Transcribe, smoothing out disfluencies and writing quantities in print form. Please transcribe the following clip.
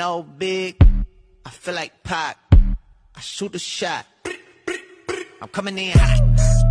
No big, I feel like Pac. I shoot a shot. I'm coming in hot.